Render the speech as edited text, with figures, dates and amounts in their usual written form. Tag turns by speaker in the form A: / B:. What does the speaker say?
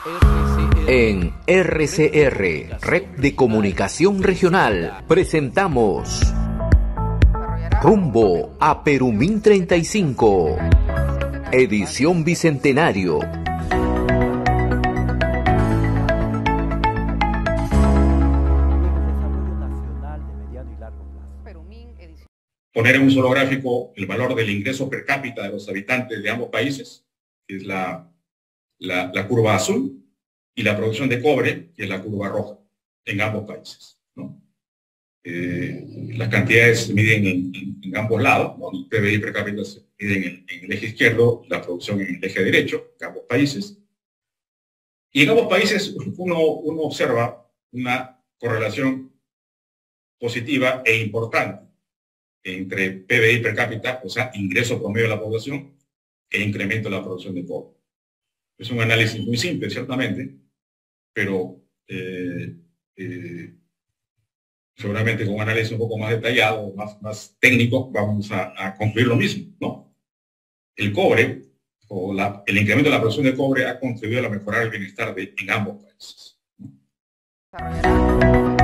A: En RCR, Red de Comunicación Regional, presentamos Rumbo a Perumín 35, edición Bicentenario.
B: Poner en un solo gráfico el valor del ingreso per cápita de los habitantes de ambos países, que es la curva azul, y la producción de cobre, que es la curva roja, en ambos países, ¿no? Las cantidades se miden en ambos lados, ¿no? El PBI per cápita se mide en el eje izquierdo, la producción en el eje derecho, en ambos países. Y en ambos países uno observa una correlación positiva e importante entre PBI per cápita, o sea, ingreso promedio de la población, e incremento de la producción de cobre. Es un análisis muy simple, ciertamente, pero seguramente con un análisis un poco más detallado, más técnico, vamos a concluir lo mismo, ¿no? El cobre, o el incremento de la producción de cobre ha contribuido a mejorar el bienestar en ambos países, ¿no?